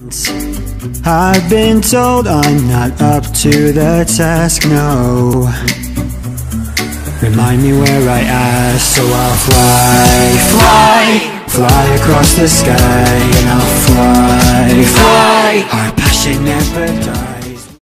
I've been told I'm not up to the task, no. Remind me where I asked, so I'll fly across the sky. And I'll fly, our passion never dies.